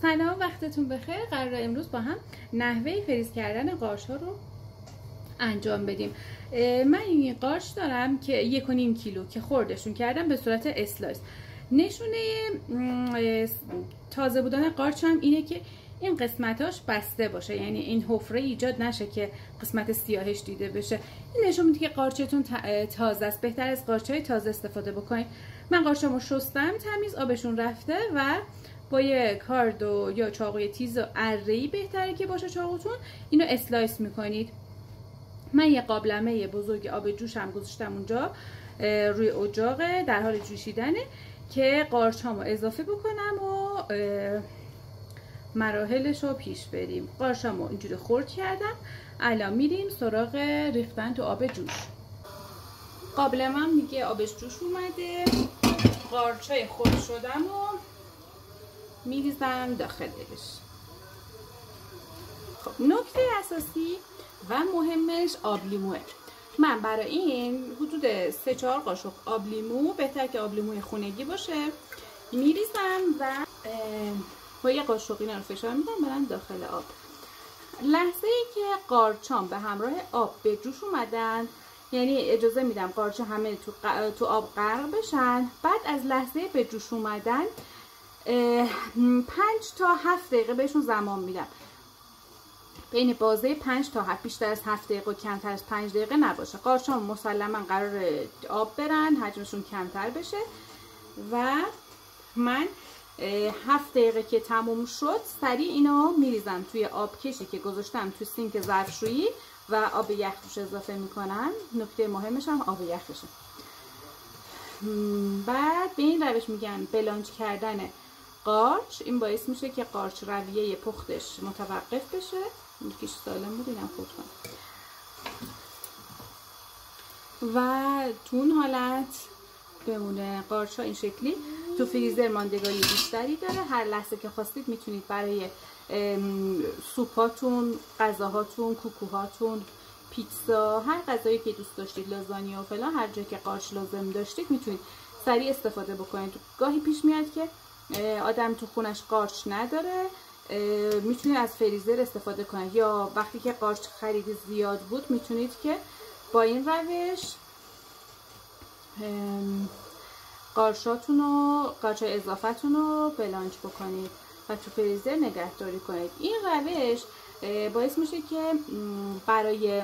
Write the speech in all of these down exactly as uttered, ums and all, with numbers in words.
سلام، وقتتون بخیر. قرار امروز با هم نحوه فریز کردن قارچ ها رو انجام بدیم. من این قارچ دارم که یک و نیم کیلو که خوردشون کردم به صورت اسلایس. نشونه تازه بودن قارچ هم اینه که این قسمتاش بسته باشه، یعنی این حفره ایجاد نشه که قسمت سیاهش دیده بشه. این نشون میده که قارچتون تازه است. بهتر از قارچ‌های تازه استفاده بکنید. من قارچامو شستم تمیز، آبشون رفته و با یه کاردو یا چاقوی تیز و اره‌ای بهتره که باشه چاقوتون، اینو اسلایس میکنید. من یه قابلمه بزرگ آب جوشم گذاشتم اونجا روی اجاق در حال جوشیدنه که قارچامو اضافه بکنم و مراحلش رو پیش بریم. قارچامو اینجوری خرد کردم. الان میریم سراغ ریختن تو آب جوش. قابلمم دیگه آبش جوش اومده. قارچای خرد شدم و میریزم داخلش. خب نکته اساسی و مهمش آب لیموه. من برای این حدود سه چهار قاشق آب لیمو، بهتر که آب لیموی خونگی باشه، میریزم و با یه قاشق اینا رو فشار میدم برن داخل آب. لحظه ای که قارچام به همراه آب به جوش اومدن، یعنی اجازه میدم قارچ همه تو, ق... تو آب غرق بشن. بعد از لحظه به جوش اومدن پنج تا هفت دقیقه بهشون زمان میدم. بین بازه پنج تا هفت، بیشتر از هفت دقیقه و کمتر از پنج دقیقه نباشه. قارچام مسلما قرار آب برن، حجمشون کمتر بشه و من هفت دقیقه که تموم شد سریع اینا میریزم توی آب کشی که گذاشتم تو سینک ظرفشویی و آب یخ روش اضافه میکنم. نکته مهمش هم آب یخ بشه. بعد به این روش میگن بلانچ کردن قارچ. این باعث میشه که قارچ رویه پختش متوقف بشه. یکیش سالم بود، اینم خورد کنم. و تو اون حالت بمونه. قارچ ها این شکلی تو فریزر ماندگاری بیشتری داره. هر لحظه که خواستید میتونید برای سوپاتون، غذاهاتون، کوکوهاتون، پیتزا، هر غذایی که دوست داشتید، لازانیا و فلان، هر جایی که قارچ لازم داشتید میتونید سریع استفاده بکنید. گاهی پیش میاد که آدم تو خونش قارچ نداره، میتونید از فریزر استفاده کنید، یا وقتی که قارچ خرید زیاد بود میتونید که با این روش قارچاتون و قارچای اضافتون رو بلانچ بکنید و تو فریزر نگهداری کنید. این روش باعث میشه که برای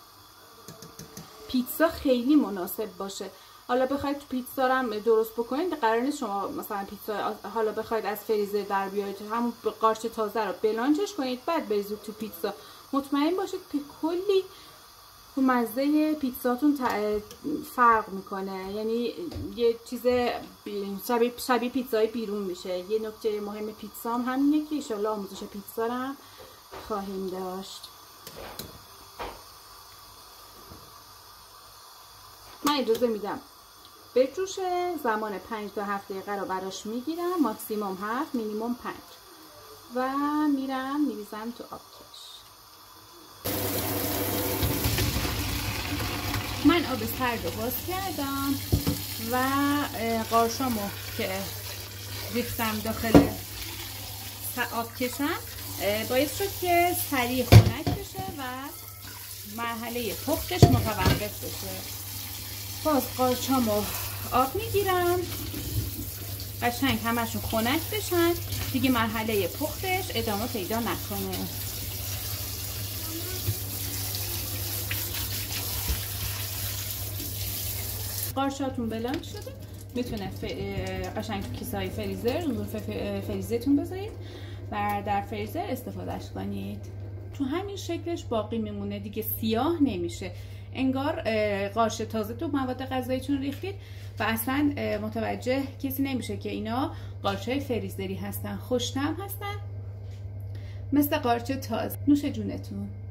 پیتزا خیلی مناسب باشه. حالا بخواید تو پیتزا هم درست بکنید، قرار نیست شما مثلا پیتزا حالا بخواید از فریزر در بیارید، همون قارچ تازه رو بلانچش کنید بعد بریزید تو پیتزا. مطمئن باشید که کلی تو مزه پیتزاتون فرق میکنه، یعنی یه چیز شبیه, شبیه پیتزای بیرون میشه. یه نکته مهم پیتزا هم همینه که انشالله آموزش پیتزا رو هم خواهیم داشت. من اجازه میدم بجوشه. زمان پنج تا هفت دقیقه رو براش میگیرم، ماکسیموم هفت، مینیموم پنج، و میرم میریزم تو آبکش. من آب سرد رو باز کردم و قارچامو که ریختم داخل آبکشم باعث شد که سریع خنک بشه و مرحله پختش متوقف بشه. باز قارچامو آب میگیرم، قشنگ همشون خنک بشن، دیگه مرحله پختش ادامه پیدا نکنه. قارچاتون بلانچ شده، میتونه قشنگ تو کیسه های فریزر ظروف فریزرتون بذارید و در فریزر استفادهش کنید. تو همین شکلش باقی میمونه دیگه، سیاه نمیشه، انگار قارچ تازه تو مواد غذاییتون ریختید و اصلا متوجه کسی نمیشه که اینا قارچ‌های فریزری هستن. خوش‌طعم هستن مثل قارچ تازه. نوش جونتون.